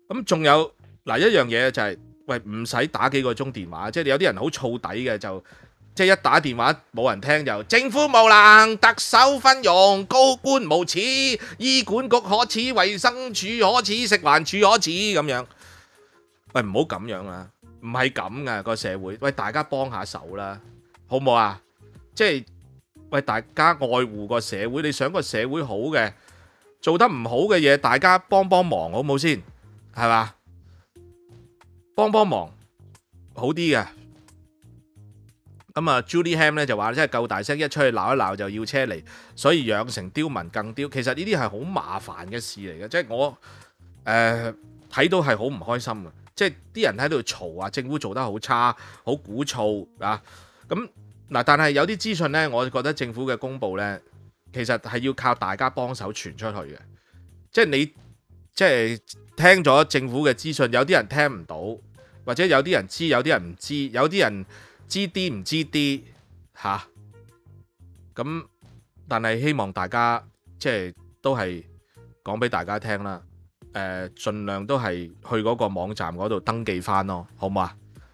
咁仲有嗱一樣嘢就係、喂唔使打幾個鐘電話，即係有啲人好燥底嘅就。即係一打電話冇人聽就政府無能，特首昏庸，高官無恥，醫管局可恥，衛生署可恥，食環署可恥咁樣。喂，唔好咁樣啦，唔係咁噶個社會。喂，大家幫下手啦，好唔好啊？即係喂，大家愛護個社會，你想個社會好嘅，做得唔好嘅嘢，大家幫幫忙好唔好先？係嘛？幫幫忙好啲嘅。咁啊 ，Julie Ham 咧就話，真係夠大聲，一出去鬧一鬧就要車嚟，所以養成刁民更刁。其實呢啲係好麻煩嘅事嚟嘅，即係我睇到係好唔開心嘅。即係啲人喺度嘈啊，政府做得好差，好鼓噪啊。咁嗱，但係有啲資訊呢，我覺得政府嘅公佈呢，其實係要靠大家幫手傳出去嘅。即係你即係聽咗政府嘅資訊，有啲人聽唔到，或者有啲人知，有啲人唔知，有啲人知啲唔知啲嚇，咁但係希望大家即係都係講俾大家聽啦，盡量都係去嗰個網站嗰度登記翻咯，好唔好啊？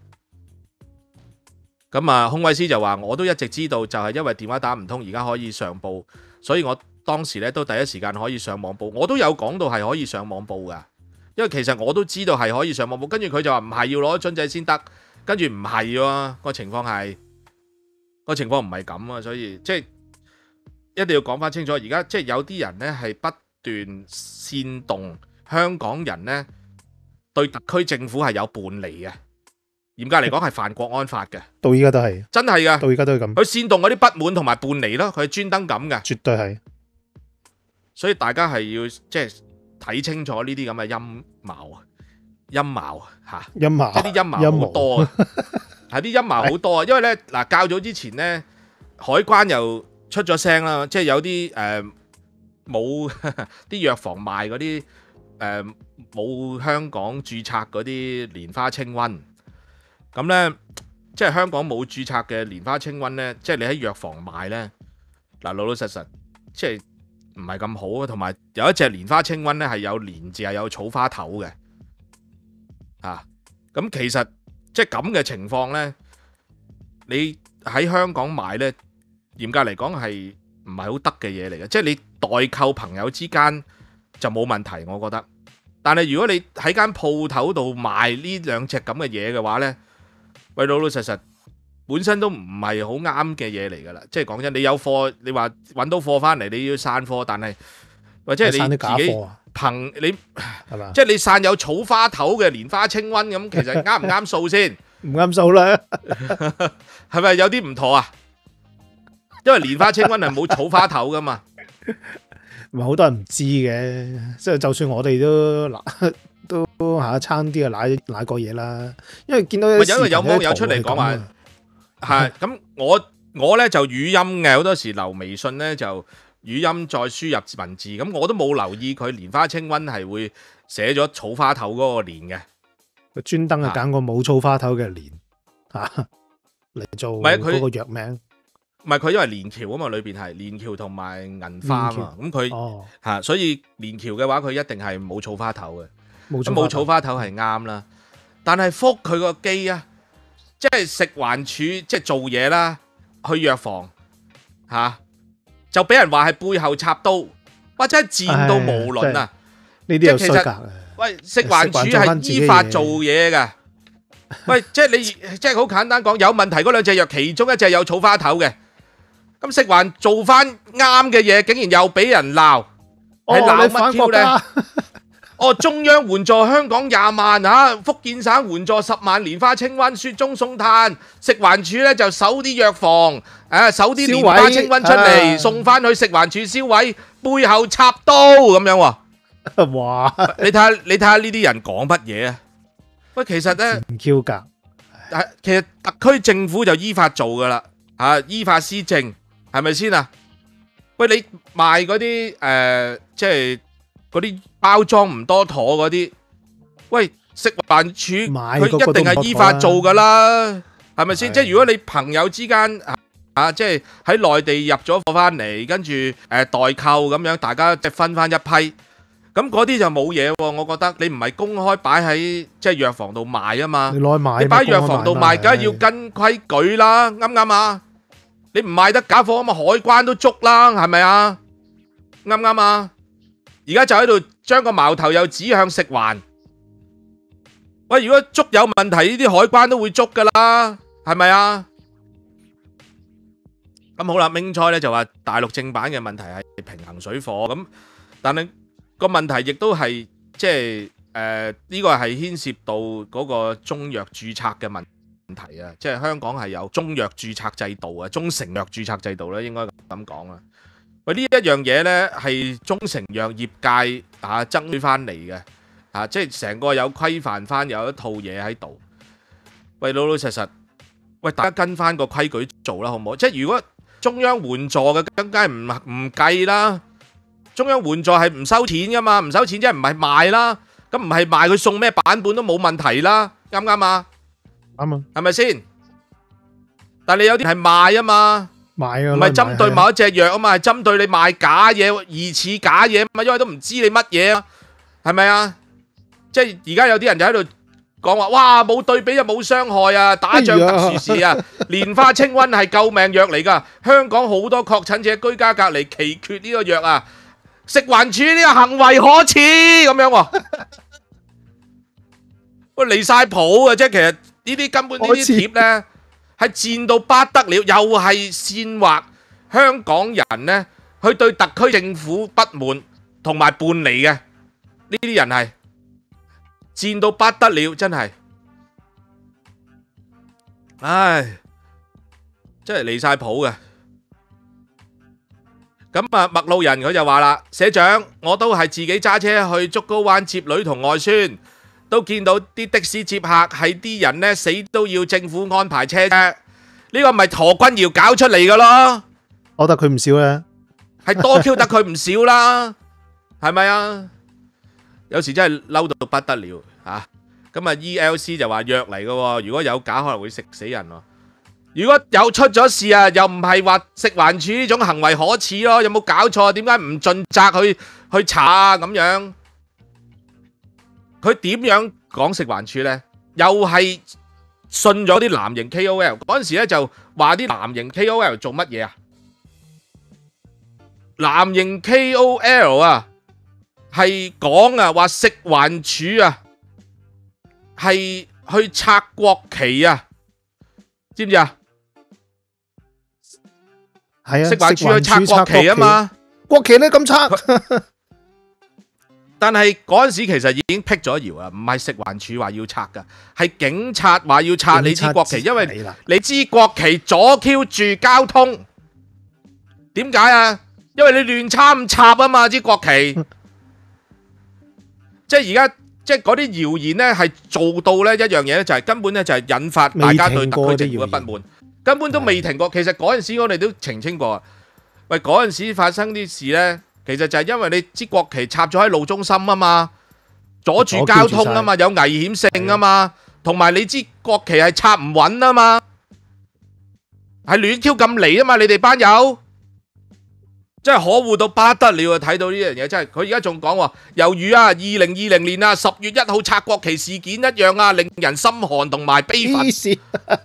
咁啊，空位師就話我都一直知道，就係因為電話打唔通，而家可以上報，所以我當時咧都第一時間可以上網報，我都有講到係可以上網報噶，因為其實我都知道係可以上網報，跟住佢就話唔係要攞樽仔先得。跟住唔係喎，個情況唔係咁啊，所以即係一定要講翻清楚。而家即係有啲人呢係不斷煽動香港人呢對特區政府係有叛離嘅，嚴格嚟講係犯國安法嘅。 到依家都係， 真係噶， 到依家都係咁。 佢煽動嗰啲不滿同埋叛離咯，佢係專登咁嘅， 絕對係。 所以大家係要即係睇清楚呢啲咁嘅陰謀啊！陰謀嚇， 陰謀即係啲陰謀好多啊，係啲陰謀好多啊，因為咧嗱，較早之前咧，海關又出咗聲啦，即係有啲冇啲藥房賣嗰啲冇香港註冊嗰啲蓮花清瘟，咁咧即係香港冇註冊嘅蓮花清瘟咧，即係你喺藥房賣咧，嗱老老實實即係唔係咁好啊，同埋有一隻蓮花清瘟咧係有蓮字係有草花頭嘅。咁其實即係咁嘅情況呢，你喺香港買呢，嚴格嚟講係唔係好得嘅嘢嚟嘅，即係你代購朋友之間就冇問題，我覺得。但係如果你喺間鋪頭度賣呢兩隻咁嘅嘢嘅話呢，喂老老實實本身都唔係好啱嘅嘢嚟噶啦，即係講真，你有貨，你話揾到貨翻嚟，你要散貨，但係或者係你自己。憑你係嘛？即係你散有草花頭嘅蓮花清瘟咁，其實啱唔啱數先？ 唔啱數啦， 係咪有啲唔妥啊？因為蓮花清瘟係冇草花頭噶嘛， 唔係好多人唔知嘅，即係就算我哋都下差啲啊，舐過嘢啦。因為見到因為有網友出嚟講話係咁，我咧就語音嘅，好多時留微信咧就。語音再輸入文字，咁我都冇留意佢蓮花清瘟係會寫咗草花頭嗰個蓮嘅， 佢專登係揀個冇草花頭嘅蓮嚇嚟做嗰個藥名。 唔係佢因為連橋啊嘛，裏邊係連橋同埋銀花啊嘛，咁佢所以連橋嘅話佢一定係冇草花頭嘅，冇草花頭係啱啦。但係覆佢個機啊，即係食環署即係做嘢啦，去藥房就俾人話係背後插刀，或者係賤到無倫啊！ 呢啲有衰格啊！ 喂，食環署係依法做嘢㗎。喂，即係你即係好簡單講，有問題嗰兩隻藥，其中一隻有草花頭嘅，咁食環做翻啱嘅嘢，竟然又俾人鬧，係鬧乜 Q 咧？中央援助香港20萬嚇，福建省援助10萬蓮花清瘟，雪中送炭。食環署咧就搜啲藥房，搜啲蓮花清瘟出嚟，送翻去食環署銷毀，背後插刀咁樣喎。 哇！ 你睇下呢啲人講乜嘢啊？喂，其實咧唔 Q 格， 其實特區政府就依法做噶啦，依法施政係咪先啊？喂，你賣嗰啲即係嗰啲包裝唔多妥嗰啲，喂，食環署佢一定係依法做噶啦，係咪先？即係如果你朋友之間即係喺內地入咗貨翻嚟，跟住代購咁樣，大家即係分翻一批， 咁嗰啲就冇嘢喎，我覺得你唔係公開擺喺即係藥房度賣啊嘛， 你攞去賣， 你擺喺藥房度賣，梗係要跟規矩啦，啱唔啱啊？你唔賣得假貨啊嘛，海關都捉啦，係咪啊？啱唔啱啊？而家就喺度將個矛頭又指向食環。喂，如果捉有問題，呢啲海關都會捉噶啦，係咪啊？咁好啦，明菜咧就話大陸正版嘅問題係平衡水貨咁，但係個問題亦都係即係呢個係牽涉到嗰個中藥註冊嘅問題啊！即係香港係有中藥註冊制度啊，中成藥註冊制度咧應該咁講啊。喂，呢一樣嘢咧係中成藥業界爭取翻嚟嘅即係成個有規範翻，有一套嘢喺度。喂，老老實實，喂大家跟翻個規矩做啦，好唔好？即係如果中央援助嘅，梗係唔計啦。中央援助係唔收錢噶嘛，唔收錢即係唔係賣啦。咁唔係賣佢送咩版本都冇問題啦，啱唔啱啊？ 啱啊， 係咪先？但係你有啲係賣啊嘛， 賣啊， 唔係針對某一隻藥啊嘛，係針對你賣假嘢、疑似假嘢嘛，因為都唔知你乜嘢啊，係咪啊？即係而家有啲人就喺度講話，哇冇對比就冇傷害啊，打仗特殊事啊，蓮花清瘟係救命藥嚟㗎，香港好多確診者居家隔離奇缺呢個藥啊，食環署呢個行為可恥咁樣喎，喂離曬譜啊！即係其實呢啲根本呢啲貼呢係賤到不得了，又係煽惑香港人呢去對特區政府不滿同埋叛離嘅呢啲人係。賤到不得了，真係，唉，真係離晒譜嘅。咁啊，麥路人佢就話啦，社長，我都係自己揸車去竹篙灣接女同外孫，都見到啲的士接客係啲人呢死都要政府安排車啫。呢個咪何君堯搞出嚟嘅咯？ 我覺得佢唔少咧， 係多 Q 得佢唔少啦，係咪啊？有時真係嬲到不得了嚇，咁啊 ELC 就話藥嚟嘅喎，如果有假可能會食死人喎。如果有出咗事啊，又唔係話食環署呢種行為可恥咯，有冇搞錯？點解唔盡責去查啊？咁樣佢點樣講食環署呢？又係信咗啲藍營 KOL 嗰陣時咧，就話啲藍營 KOL 做乜嘢啊？藍營 KOL 啊！係講啊，話食環署啊，係去拆國旗啊，知唔知啊？ 係啊， 食環署去拆國旗啊嘛， 國旗咧咁拆。 但係嗰陣時其實已經辟咗謠啊，唔係食環署話要拆噶，係警察話要拆你支國旗，因為你支國旗阻 Q 住交通。點解啊？因為你亂插啊嘛，支國旗。即係而家，即係嗰啲謠言呢，係做到呢一樣嘢咧，就係根本呢，就係引發大家對特區政府嘅不滿，根本都未停過。其實嗰陣時我哋都澄清過，喂，嗰陣時發生啲事呢，其實就係因為你支國旗插咗喺路中心啊嘛，阻住交通啊嘛，有危險性啊嘛，同埋你支國旗係插唔穩啊嘛，係亂 Q 咁嚟啊嘛，你哋班友。真係可惡到不得了啊！睇到呢樣嘢真係，佢而家仲講喎，猶如啊2020年啊10月1號拆國旗事件一樣啊，令人心寒同埋悲憤。即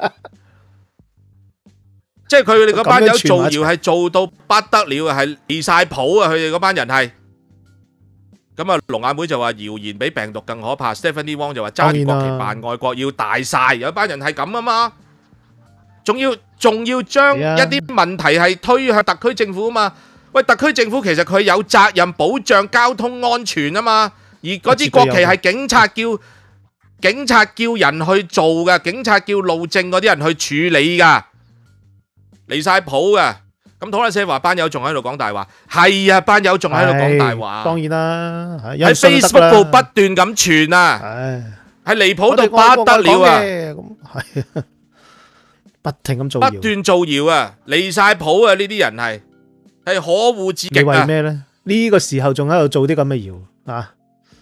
係佢哋嗰班友造謠係做到不得了啊，係離晒譜啊！佢哋嗰班人係。咁啊，龍眼妹就話謠言比病毒更可怕。Stephanie Wong 就話揸住國旗扮愛國要大晒，有班人係咁啊嘛。仲要將一啲問題係推向特區政府啊嘛。喂，特區政府其實佢有責任保障交通安全啊嘛，而嗰支國旗係警察叫人去做㗎，警察叫路政嗰啲人去處理㗎，離晒譜㗎。咁討論社話班友仲喺度講大話，係啊，班友仲喺度講大話， 當然啦， 喺 Facebook 度不斷咁傳啊，係離譜到不得了啊， 咁係不停咁造謠， 不斷造謠啊，離晒譜啊，呢啲人係可惡至極啊！ 你為咩咧？呢個時候仲喺度做啲咁嘅謠啊！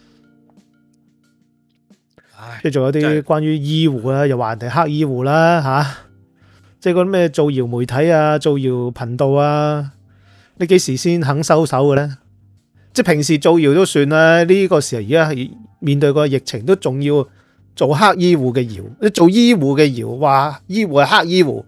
即係仲有啲關於醫護啊，又話人哋黑醫護啦吓，即係嗰啲咩造謠媒體啊、造謠頻道啊，你幾時先肯收手嘅咧？ 即係平時造謠都算啦，呢個時候而家係面對個疫情都仲要做黑醫護嘅謠，做醫護嘅謠，話醫護係黑醫護，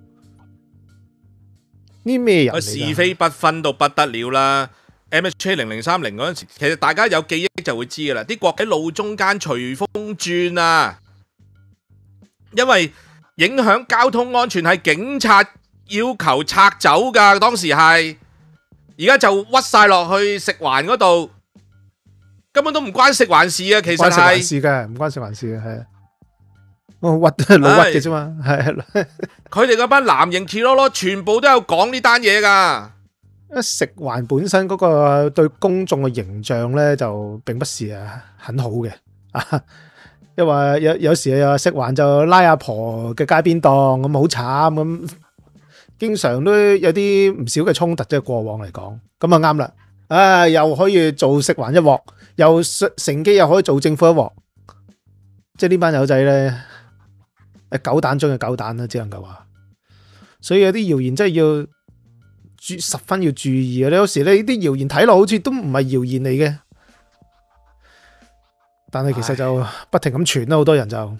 呢咩人嚟㗎？ 是非不分到不得了啦。MHA 0030嗰陣時，其實大家有記憶就會知噶啦，啲國喺路中間隨風轉啊，因為影響交通安全係警察要求拆走噶，當時係，而家就屈晒落去食環嗰度，根本都唔關食環事啊，其實係。唔關食環事嘅， 唔關食環事嘅，係啊，我屈老屈嘅啫嘛，係。 佢哋嗰班藍營 K-Lolo 全部都有講呢單嘢噶。 食環本身嗰個對公眾嘅形象咧，就並不是很好嘅啊，因為有時食環就拉阿婆嘅街邊檔咁好慘咁，經常都有啲唔少嘅衝突，即係過往嚟講，咁啊啱啦，啊又可以做食環一鑊，又乘機又可以做政府一鑊，即係呢班友仔咧，狗蛋中嘅狗蛋啦，只能夠話，所以有啲謠言真係要十分要注意啊！你有時呢啲謠言睇落好似都唔係謠言嚟嘅，但係其實就不停咁傳啦，好多人就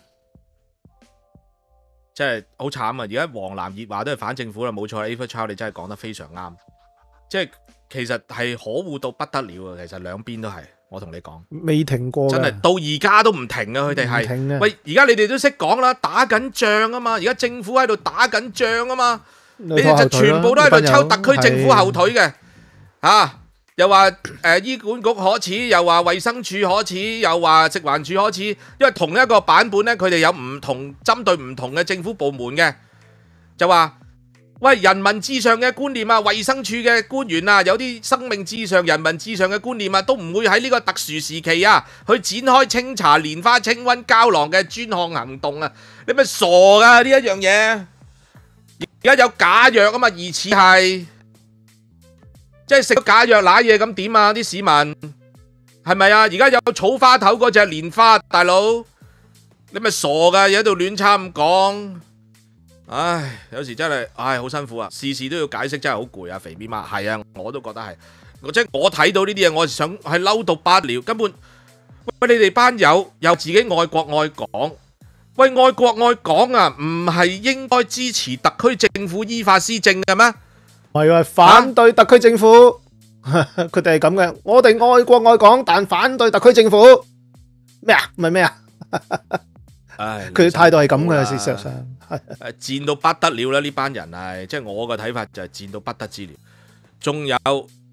真係好慘啊！而家黃藍熱話都係反政府啦，冇錯 ，Ava Chow 你真係講得非常啱，即係其實係可惡到不得了啊！其實兩邊都係，我同你講未停過， 真係到而家都唔停啊！佢哋係喂，而家你哋都識講啦，打緊仗啊嘛！而家政府喺度打緊仗啊嘛！你哋就全部都喺度抽特區政府後腿嘅，又話醫管局可恥，又話衛生署可恥，又話食環署可恥，因為同一個版本呢，佢哋有唔同針對唔同嘅政府部門嘅，就話喂人民至上嘅觀念啊，衛生署嘅官員啊，有啲生命至上、人民至上嘅觀念啊，都唔會喺呢個特殊時期啊，去展開清查蓮花清瘟膠囊嘅專項行動啊，你咪傻噶呢一樣嘢？而家有假藥啊嘛，疑似係，即係食咗假藥瀨嘢咁點啊？啲市民係咪啊？而家有草花頭嗰隻蓮花，大佬你咪傻噶，又喺度亂插咁講，唉，有時真係唉好辛苦啊，事事都要解釋，真係好攰啊！肥咪媽係啊，我都覺得係，即係我睇到呢啲嘢，我想係嬲到不了，根本喂你哋班友又自己愛國愛港。喂，愛國愛港啊，唔係應該支持特區政府依法施政嘅咩？ 係啊，反對特區政府，佢哋係咁嘅。我哋愛國愛港，但反對特區政府咩啊？唔係咩啊？唉，佢態度係咁嘅，事實上係賤到不得了啦！呢班人係，即係我嘅睇法就係賤到不得之了。仲有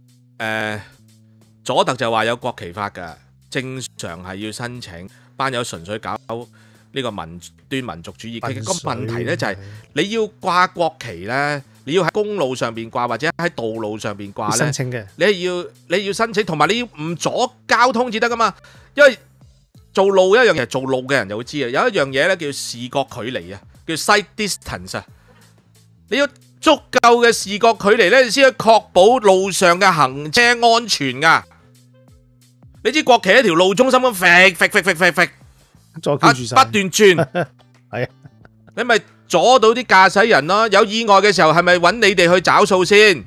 佐特就話有國旗法㗎，正常係要申請，班友純粹搞呢個民端民族主義，其實個問題咧就係你要掛國旗咧，你要喺公路上邊掛或者喺道路上邊掛咧，申請嘅，你要申請，同埋你要唔阻交通至得噶嘛。因為做路一樣嘢，做路嘅人就會知啊，有一樣嘢咧叫視覺距離啊，叫 sight distance 啊。你要足夠嘅視覺距離咧，你先可以確保路上嘅行車安全噶。你知國旗喺條路中心咁揈不斷轉，係啊，你咪阻到啲駕駛人咯。有意外嘅時候，係咪揾你哋去找數先？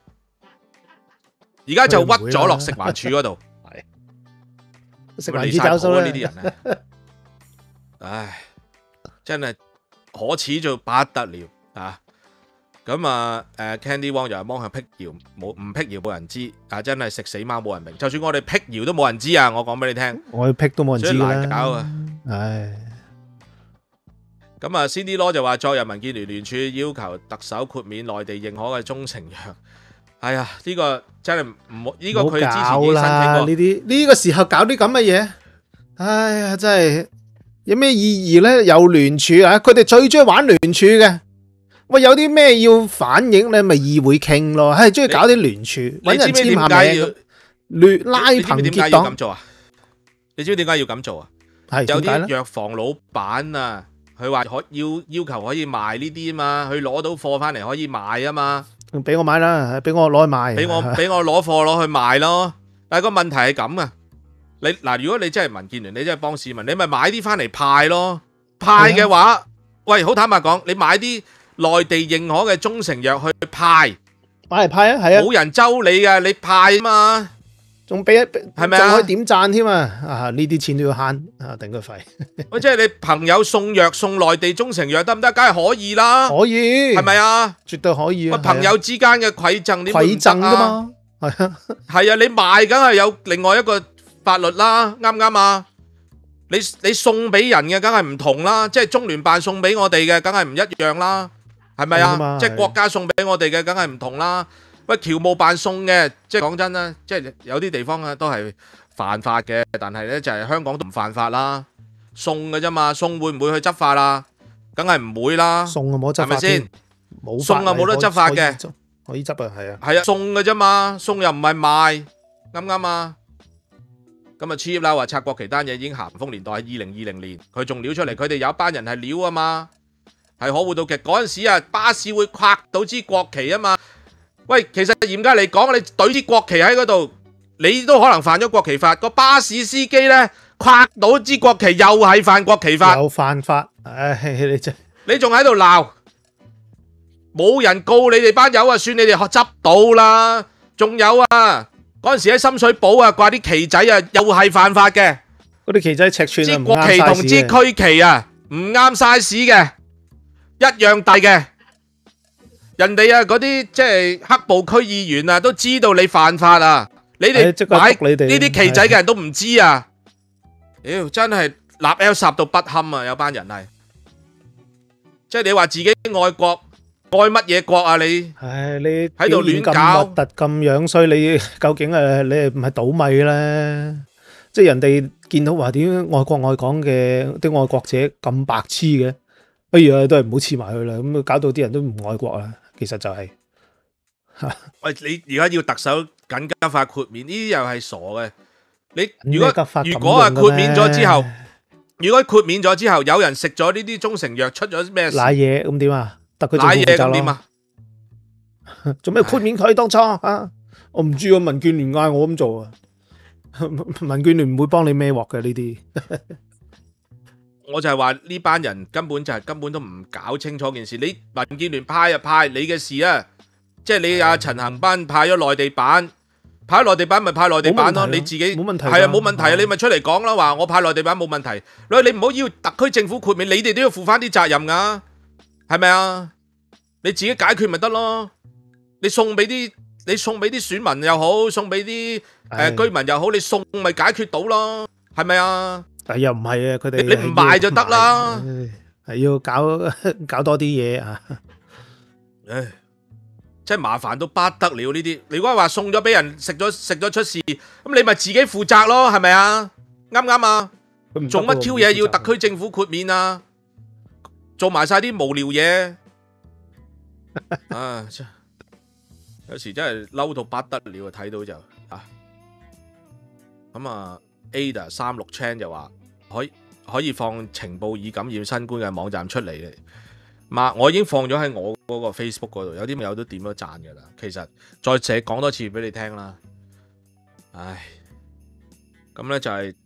而家就屈咗落食環署嗰度，係食環署找數啦。 呢啲人啊，唉，真係可恥到不得了啊！咁啊，Candy Wong 又係幫佢辟謠，唔辟謠冇人知啊！真係食死貓冇人明，就算我哋辟謠都冇人知啊！我講俾你聽， 我去辟都冇人知啦， 所以難搞啊！ 唉， 咁啊 ，Cindy Law 就話，昨日民建聯聯署要求特首豁免內地認可嘅中成藥。哎呀，呢個真係唔好，呢個佢之前已經申請過。 呢個時候搞啲咁嘅嘢，哎呀，真係有咩意義咧？有聯署啊，佢哋最中意玩聯署嘅。喂，有啲咩要反映咧，咪議會傾咯。係中意搞啲聯署，揾人簽下名，拉朋結黨。 你知唔知點解要咁做啊？有啲藥房老闆啊，佢話要求可以賣呢啲啊嘛，佢攞到貨翻嚟可以賣啊嘛。 俾我買啦，俾我攞去賣。 俾我攞貨攞去賣咯。但係個問題係咁啊，你嗱，如果你真係民建聯，你真係幫市民，你咪買啲翻嚟派咯。派嘅話，喂，好坦白講，你買啲內地認可嘅中成藥去派， 買嚟派啊，係啊， 冇人周你㗎，你派啊嘛。 仲俾係咪啊仲可以點讚添啊！啊，呢啲錢都要慳啊，頂佢肺。 喂，即係你朋友送藥送內地中成藥得唔得？梗係可以啦， 可以係咪啊？ 絕對可以啊！ 喂，朋友之間嘅饋贈點會唔饋贈得啊？ 噶嘛，係啊， 係啊，你賣梗係有另外一個法律啦，啱唔啱啊？你送俾人嘅梗係唔同啦，即係中聯辦送俾我哋嘅梗係唔一樣啦，係咪啊？ 係啊嘛即係國家送俾我哋嘅梗係唔同啦。喂，僑務辦送嘅，即係講真啦，即係有啲地方啊都係犯法嘅，但係呢就係香港都唔犯法啦，送嘅啫嘛，送會唔會去執法啊？梗係唔會啦， 送啊冇得執法係咪先添？冇送啊冇得執法嘅， 可以執啊，係啊， 係啊，送嘅啫嘛，送又唔係賣，啱唔啱啊？咁啊 cheap 啦，話拆國旗單嘢已經咸豐年代係2020年，佢仲撩出嚟，佢哋有一班人係撩啊嘛，係可惡到極。嗰陣時啊，巴士會跨到支國旗啊嘛。喂，其實嚴格嚟講，你懟支國旗喺嗰度，你都可能犯咗國旗法。個巴士司機呢，跨到支國旗又係犯國旗法， 有犯法，唉，你真你仲喺度鬧，冇人告你哋班友啊，算你哋執到啦。仲有啊！嗰陣時喺深水埗啊，掛啲旗仔啊，又係犯法嘅。 嗰啲旗仔尺寸啊， 支國旗同支區旗啊，唔啱 size 嘅，一樣大嘅。人哋啊，嗰啲即係黑暴區議員啊，都知道你犯法啊。你哋買呢啲旗仔嘅人都唔知啊。妖，真係立 L 霎到不堪啊！有班人係，即係你話自己愛國。愛乜嘢國啊你？ 唉，你喺度亂搞， 咁核突咁樣衰，你究竟你係唔係倒米咧？即係人哋見到話點愛國愛港嘅啲愛國者咁白痴嘅，哎呀都係唔好黐埋去啦，咁搞到啲人都唔愛國啦。其實就係、 喂，你而家要特首緊急法豁免，呢啲又係傻嘅。你如果啊豁免咗之後，如果豁免咗之後，有人食咗呢啲中成藥出咗咩瀨嘢咁點啊？特區瀨嘢咁點啊？ 做咩豁免佢當初啊？我唔知啊，民建聯嗌我咁做啊，民建聯唔會幫你孭鑊嘅呢啲。 我就係話呢班人根本都唔搞清楚件事。你民建聯派就派你嘅事啊，即係你阿陳恒鑌派咗內地版，派咗內地版咪派內地版咯。你自己冇問題， 係啊冇問題啊，你咪出嚟講啦，話我派內地版冇問題。你唔好要特區政府豁免，你哋都要負翻啲責任噶。係咪啊？你自己解決咪得咯？你送俾啲選民又好，送俾啲居民又好，你送咪解決到咯？係咪啊？ 但又唔係啊，佢哋你唔賣就得啦， 係要搞多啲嘢啊！ 唉，真係麻煩到不得了呢啲。你如果話送咗俾人食咗出事，咁你咪自己負責咯，係咪啊？啱唔啱啊？做乜 Q 嘢要特區政府豁免啊？做埋晒啲無聊嘢，啊！有時真係嬲到不得了啊！睇到就啊，咁啊 Ada 36 Chan 就話可以放情報已感染新冠嘅網站出嚟嘅，我已經放咗喺我嗰個 Facebook 嗰度，有啲朋友都點咗讚㗎啦。其實再寫講多次俾你聽啦，唉，咁咧就係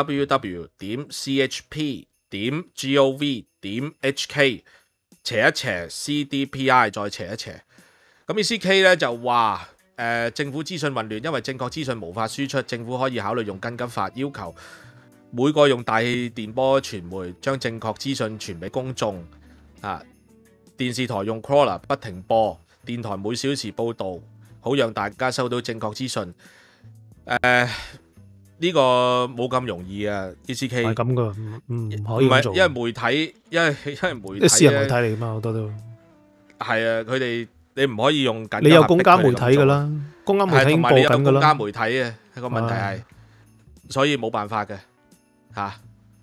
www.chp.gov.hk 斜一斜 CDPI 再斜一斜，咁 ECK 咧就話政府資訊混亂，因為正確資訊無法輸出，政府可以考慮用緊急法要求每個用大氣電波傳媒將正確資訊傳俾公眾啊，電視台用 crawler 不停播，電台每小時報導，好讓大家收到正確資訊。呢個冇咁容易啊 ECK 係咁噶，唔可以咁做。 因為媒體，因為媒體私人媒體嚟嘛，好多都係啊，佢哋你唔可以用緊。 你有公家媒體噶啦，公家媒體已經播緊噶啦。 公家媒體嘅個問題係，所以冇辦法嘅嚇。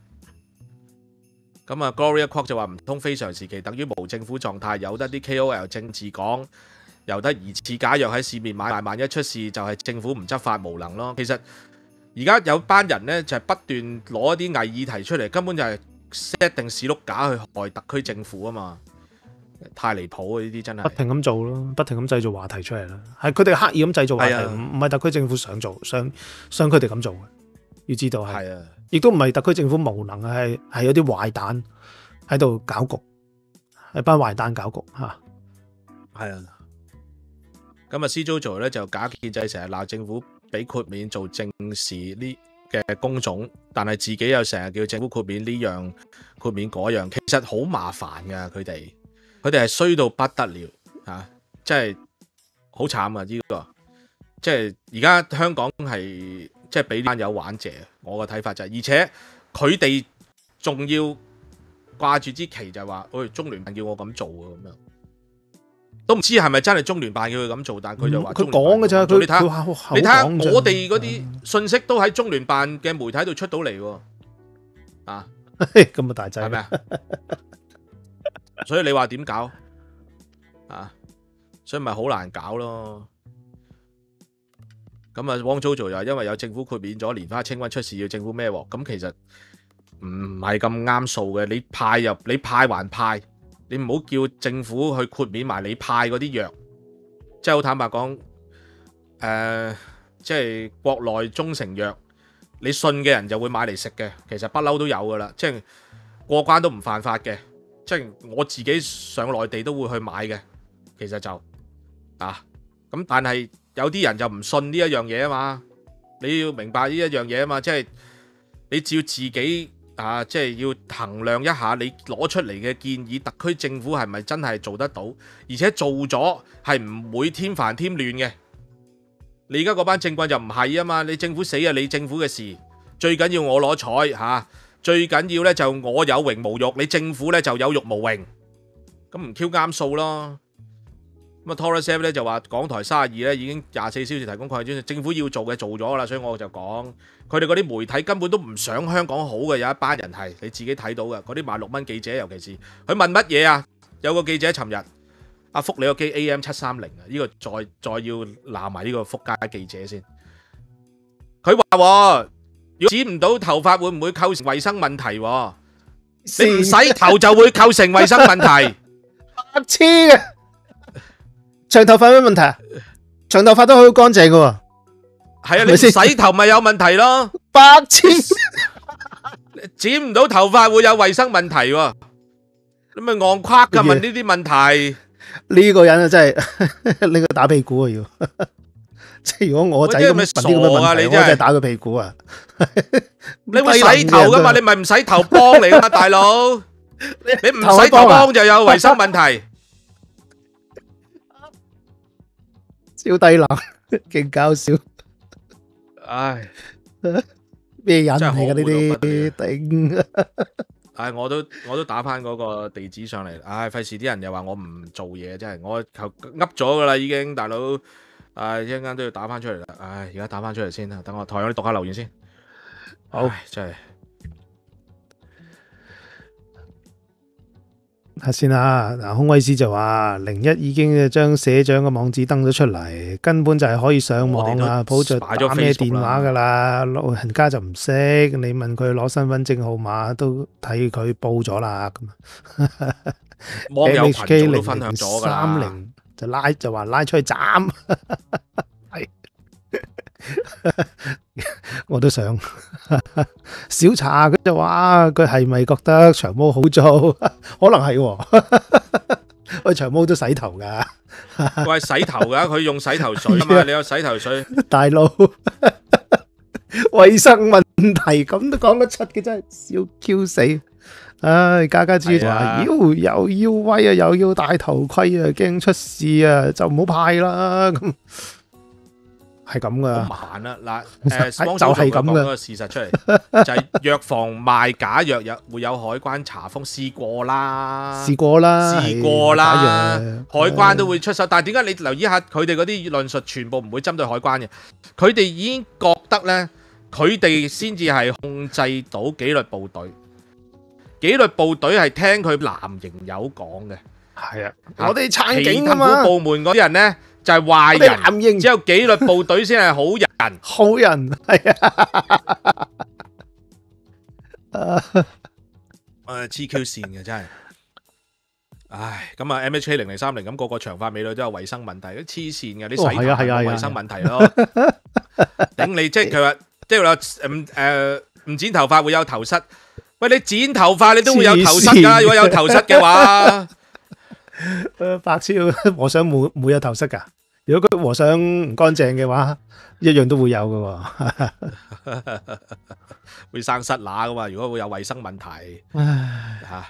咁啊 ，Gloria Kwok 就話唔通非常時期等於無政府狀態，有得啲 KOL 政治講，由得疑似假藥喺市面買賣，萬一出事就係政府唔執法無能咯。其實而家有班人呢，就係不斷攞一啲偽議題出嚟，根本就係 set 定屎碌架去害特區政府啊嘛，太離譜啊！呢啲真係不停咁做咯，不停咁製造話題出嚟啦，係佢哋刻意咁製造話題，唔係特區政府想做，想佢哋咁做嘅，要知道係，亦都唔係特區政府無能啊，係有啲壞蛋喺度搞局，係班壞蛋搞局嚇，係啊。 咁啊，C JoJo 咧就假建制，成日鬧政府俾豁免做正事呢嘅工種，但係自己又成日叫政府豁免呢樣豁免嗰樣，其實好麻煩噶。佢哋係衰到不得了啊！即係好慘啊！呢個即係而家香港係即係俾呢班友玩謝，我嘅睇法就係，而且佢哋仲要掛住支旗就係話，喂，中聯辦叫我咁做啊咁樣。都唔知係咪真係中聯辦叫佢咁做，但係佢就話佢講嘅咋， 你睇下我哋嗰啲信息都喺中聯辦嘅媒體度出到嚟喎，啊， 咁啊大劑係咪啊？所以你話點搞啊？所以咪好難搞咯。咁啊，汪 JoJo 又因為有政府豁免咗蓮花清瘟出事要政府孭鑊，咁其實唔係咁啱數嘅。你派還派。你唔好叫政府去豁免埋你派嗰啲藥，即係好坦白講，即係國內中成藥，你信嘅人就會買嚟食嘅，其實不嬲都有噶啦，即係過關都唔犯法嘅，即係我自己上內地都會去買嘅，其實就咁，但係有啲人就唔信呢一樣嘢啊嘛，你要明白呢一樣嘢啊嘛，即係你只要自己。即係要衡量一下你攞出嚟嘅建議，特區政府係咪真係做得到？而且做咗係唔會添煩添亂嘅。你而家嗰班政棍就唔係啊嘛，你政府死啊，你政府嘅事，最緊要我攞彩嚇，最緊要呢就我有榮無辱，你政府呢就有辱無榮，咁唔 Q 啱數咯。咁啊 Torres 咧就話港台32咧已經24小時提供抗疫專線，政府要做嘅做咗啦，所以我就講佢哋嗰啲媒體根本都唔想香港好嘅，有一班人係你自己睇到嘅，嗰啲賣6蚊記者，尤其是佢問乜嘢啊？有個記者尋日阿福你個機 AM730啊，呢個再要鬧埋呢個福家記者先，佢話如果剪唔到頭髮會唔會構成衞生問題？你唔洗頭就會構成衞生問題， 白痴嘅。長頭髮有咩問題啊？長頭髮都好乾淨嘅喎。 係啊，你洗頭咪有問題咯。 白痴， 剪唔到頭髮會有衛生問題喎。你咪戇夸噶問呢啲問題。 呢個人啊真係拎佢打屁股啊要。即係如果我仔咁問啲咁嘅問題，我真係打佢屁股啊。 你會洗頭噶嘛？你咪唔洗頭幫你噶嘛，大佬。你唔洗頭幫就有衛生問題。 超低能，勁搞笑。 唉， 咩人嚟噶呢啲頂？ 唉，我都打翻嗰個地址上嚟。唉，費事啲人又話我唔做嘢，真係我噏咗噶啦，已經大佬。唉，一陣間都要打翻出嚟啦。唉，而家打翻出嚟先啦。等我台我哋讀下留言先。好，真係。 睇先啦，嗱，空威斯就話01已經將社長嘅網址登咗出嚟，根本就係可以上網啊，鋪着打咩電話噶啦，老人家就唔識，你問佢攞身份證號碼都睇佢報咗啦，咁網友群組都分享咗噶啦 ，30就話拉出去斬，係。我都想小茶佢就話佢係咪覺得長毛好做？可能係喎，喂長毛都洗頭噶， 喂洗頭噶，佢用洗頭水啊嘛，你有洗頭水， 大佬衛生問題咁都講得出嘅，真係笑 Q 死！唉，家家豬話又要威啊，又要戴頭盔啊，驚出事啊，就唔好派啦咁。係咁噶， 好慢啊！嗱，就係咁嘅事實出嚟，就係藥房賣假藥會有海關查封，試過啦， 試過啦， 海關都會出手。但係點解你留意下佢哋嗰啲論述，全部唔會針對海關嘅？佢哋已經覺得呢，佢哋先至係控制到紀律部隊，紀律部隊係聽佢藍營友講嘅。係啊， 我哋撐警啊嘛， 部門嗰啲人呢。就係壞人，只有紀律部隊先係好人。 好人係啊， 黐 Q 線嘅真係。唉，咁啊 MHK0030咁個個長髮美女都有衛生問題，黐線嘅，你洗頭有衛生問題咯。頂你，即係佢話，即係話唔剪頭髮會有頭虱。喂，你剪頭髮你都會有頭虱噶，如果有頭虱嘅話。 白痴，我想冇有頭虱噶， 如果個和尚唔乾淨嘅話，一樣都會有嘅喎。 會生虱乸噶嘛？如果會有衞生問題唉， 嚇，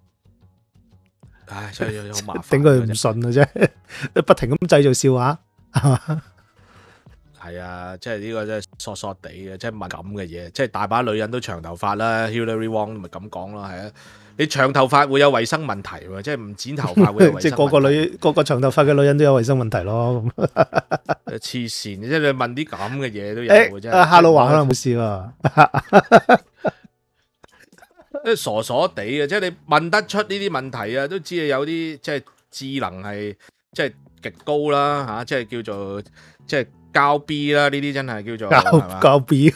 唉，所以好麻煩。 頂佢唔順啊啫，不停咁製造笑話，係嘛？ 係啊，即係呢個真係傻傻地嘅，即係敏感嘅嘢，即係大把女人都長頭髮啦。Hillary Wong 咪咁講咯，係啊，你長頭髮會有衞生問題喎，即係唔剪頭髮會有衞生問題。 即係個個長頭髮嘅女人都有衞生問題咯。 黐線，即係你問啲咁嘅嘢都有嘅啫。 哈魯話可能冇事喎， 即係傻傻地嘅，即係你問得出呢啲問題啊，都知你有啲即係智能係即係極高啦嚇，即係叫做即係交 B 啦，呢啲真係叫做交 B，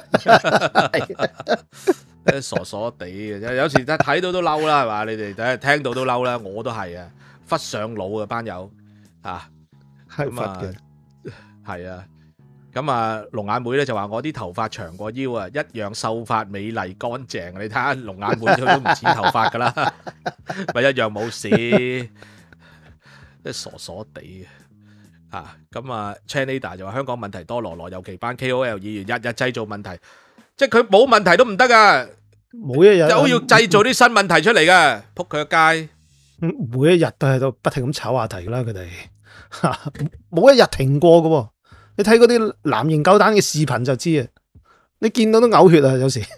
傻傻地嘅，有時睇到都嬲啦，係嘛？你哋聽到都嬲啦，我都係啊，忽上腦嘅班友啊， 係忽嘅， 係啊。咁啊，龍眼妹咧就話：我啲頭髮長過腰啊，一樣秀髮美麗乾淨。你睇下龍眼妹佢都唔剪頭髮噶啦，咪一樣冇事，即係傻傻地嘅啊！咁啊 Chanada 就話香港問題多羅羅，尤其班 KOL 議員日日製造問題，即係佢冇問題都唔得噶， 每一日都要製造啲新問題出嚟噶，撲佢個街！ 每一日都喺度不停咁炒話題噶啦，佢哋冇一日停過噶喎。你睇嗰啲藍營狗蛋嘅視頻就知啊，你見到都嘔血啊，有時。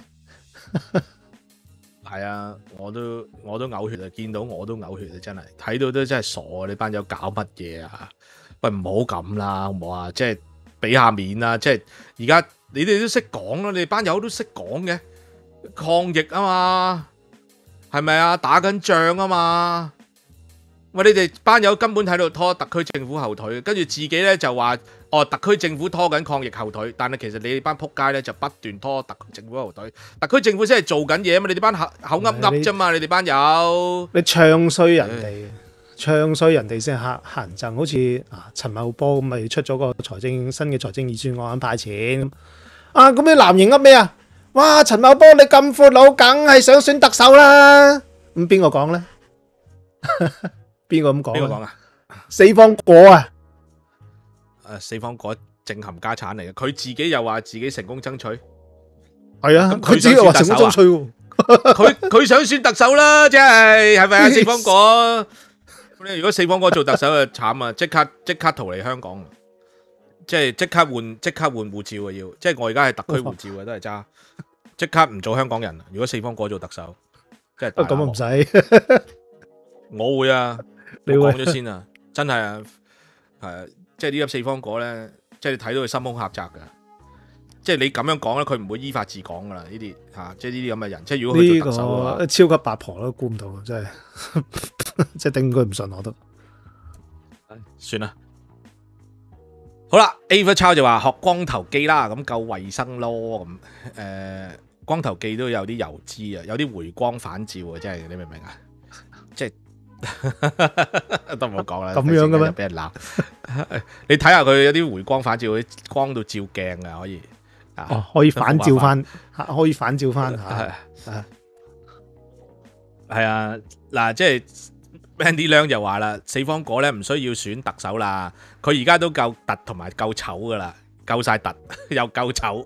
係啊，我都嘔血啊，見到我都嘔血啊，真係睇到都真係傻啊！你班友搞乜嘢啊？喂，唔好咁啦，好唔好啊？即係俾下面啦，即係而家你哋都識講啦，你哋班友都識講嘅，抗疫啊嘛，係咪啊？打緊仗啊嘛。喂，你哋班友根本喺度拖特區政府後腿，跟住自己咧就話哦，特區政府拖緊抗疫後腿，但係其實你哋班撲街咧就不斷拖特區政府後腿，特區政府先係做緊嘢啊嘛，你哋班口噏噏啫嘛，你哋班友， 你唱衰人哋，唱衰人哋先嚇人憎，好似陳茂波咁咪出咗個新嘅財政預算案派錢啊，咁你藍營噏咩啊？哇，陳茂波你咁闊佬，梗係想選特首啦，咁邊個講咧？邊個咁講？ 邊個講啊？ 四方果啊！ 四方果正冚家產嚟嘅，佢自己又話自己成功爭取， 係啊，佢自己又話成功爭取喎。 佢想選特首啦，即係咪啊？四方果，如果四方果做特首就慘啊！即刻逃離香港，即係即刻換護照啊！要，即係我而家係特區護照啊，都係揸，即刻唔做香港人。如果四方果做特首，即係咁唔使， 我會啊。 你講咗先啊，真係啊，係啊，即係呢粒四方果咧，即係你睇到佢心胸狹窄噶，即係你咁樣講咧，佢唔會依法治港噶啦，呢啲吓，即係呢啲咁嘅人，即係如果佢做特首嘅話， 超級八婆都估唔到，真係，即係頂佢唔順我都， 算啦。好啦 ，Ava Chow 就話學光頭記啦，咁夠衛生咯，咁光頭記都有啲油脂啊，有啲回光返照啊，真係你明唔明啊？即係。都唔好講啦， 咁樣嘅咩？ 俾人鬧。你睇下佢有啲回光返照，光到照鏡啊，可以。 哦，可以反照翻，可以反照翻吓。 係啊，嗱，即係 Mandy Leung 就話啦，四方果咧唔需要選特首啦，佢而家都夠突同埋夠醜噶啦，夠晒突又夠醜，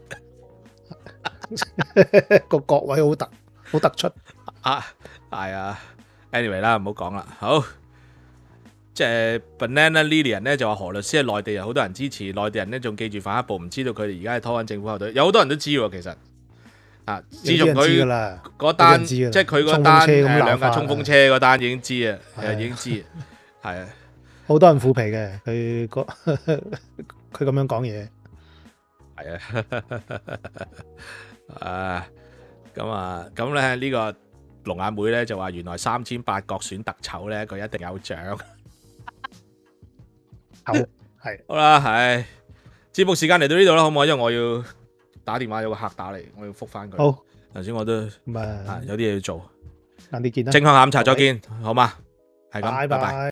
個角位好突出啊，係啊。anyway 啦，唔好講啦。好，即係 Banana Lilian 咧就話何律師係內地人，好多人支持，內地人咧仲記住反一步，唔知道佢哋而家係拖緊政府後腿。有好多人都知喎，其實啊，自從佢嗰單，即係佢嗰單兩架衝鋒車嗰單已經知啊，係已經知，係啊， 好多人虎皮嘅，佢咁樣講嘢， 係啊，咁咧呢個。龍眼妹咧就話原來3800角選特首咧，佢一定有獎。好啦，係節目時間嚟到呢度啦，好唔好？因為我要打電話，有個客打嚟，我要覆返佢。 好， 頭先我都有啲嘢要做。 晏啲見啦， 正向下午茶再見，好嘛？係咁，拜拜。